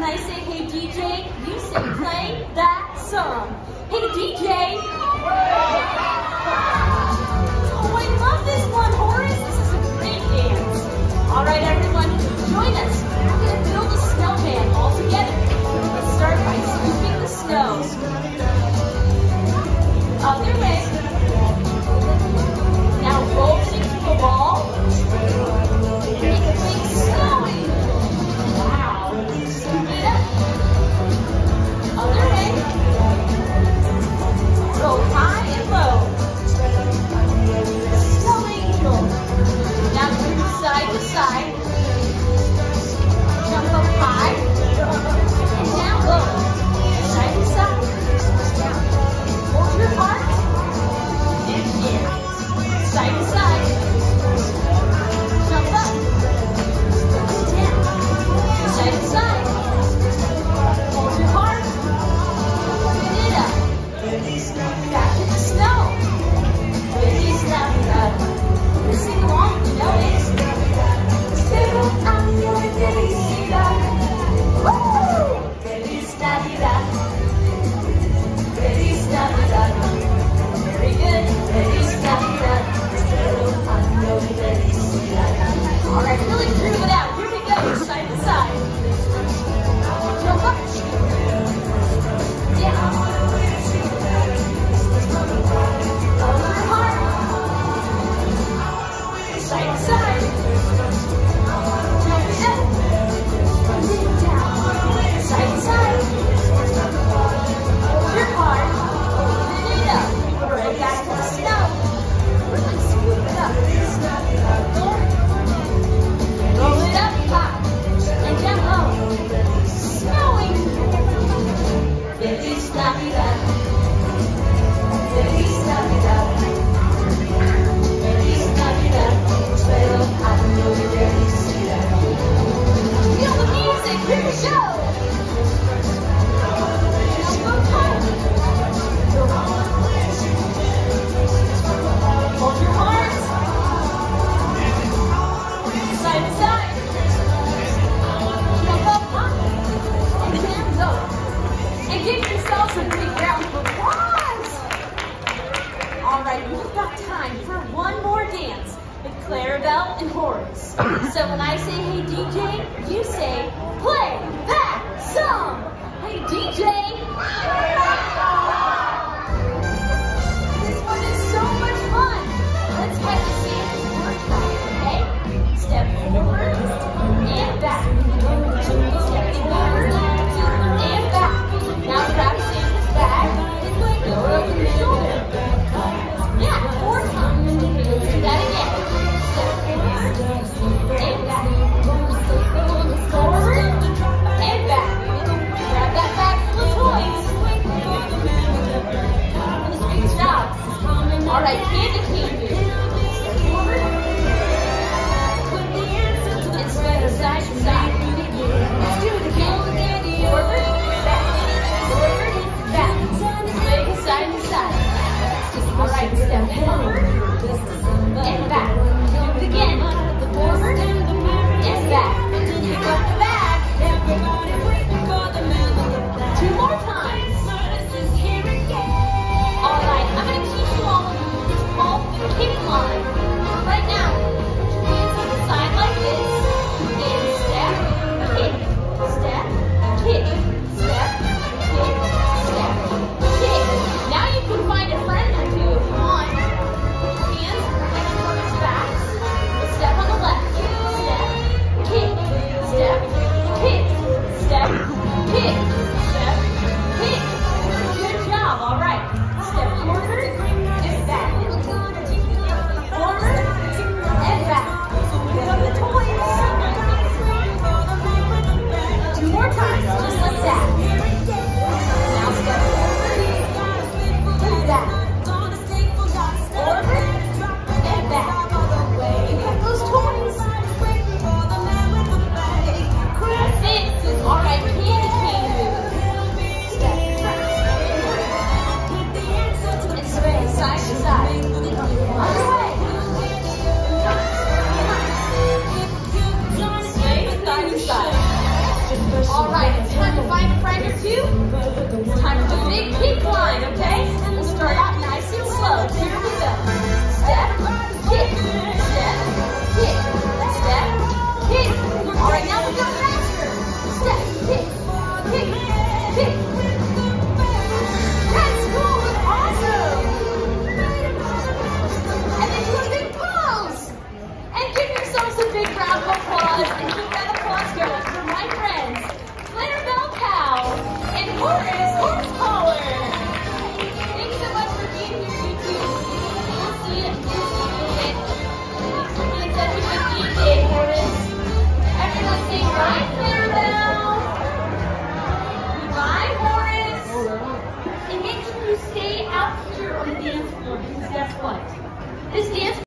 I say, hey DJ, you say play that song. Hey DJ. Oh, I love this one, Horace. This is a great dance. All right, everyone, join us. We're going to build a snowman all together. Let's start by scooping the snow. Other way. Now roll it into a ball. And make a big snowy. Wow. Scoop it up. Other way. Roll high and low. Snow angel. Now move side to side. Jump up high. And down low. Side to side. Hold your heart. And in. Side to side. Jump up. Down. Side to side. Hold your heart. Spin it up. Back to the snow. Feliz Navidad. Sing along, you know it. Espero año de felicidad. Woo! Feliz Navidad. Feliz Navidad. Very good. Feliz Navidad. Espero año de felicidad. All right, really groove it out. Here we go, side to side. Jump up. Down. Over your heart. Side to side. Jump it up. And then down. Side to side. Hold your heart. Open it up. Right back to the snow. Really scoop it up. Roll it up high. And down low. Snowing. Feliz Navidad. Feliz Navidad. Feliz Navidad. Espero año de felicidad. Feel the music. Here we go. Now go home. Hold your heart. Side to side. Jump up high. And hands up. And give yourselves a big round of applause. All right, we've got time for one more dance with Clarabelle and Horace. So when I say, hey DJ, you say, play that song. Hey DJ. This one is so much fun. Let's head to Santa's workshop, okay? Step forward and back. Step forward and back. Now grab Santa's bag. Go over your shoulder. Yeah, 4 times. Let's do that again. Step forward and back. Forward and back. Grab that bag full of toys. Good job. All right, hand to candy. Step forward. And spin side to side. Let's do it again. Forward, back. Forward, back. Swing side to side. All right, step forward and back. Do it again. Forward and back. Pick up the bag. 2 more times. All right, I'm going to teach you all. It's called the kick line. Right now, put your hands on the side like this. And step, kick, step, kick, step, kick, step, kick. Now you can find a friend or two if you want. Put your hands dance floor because guess what? This dance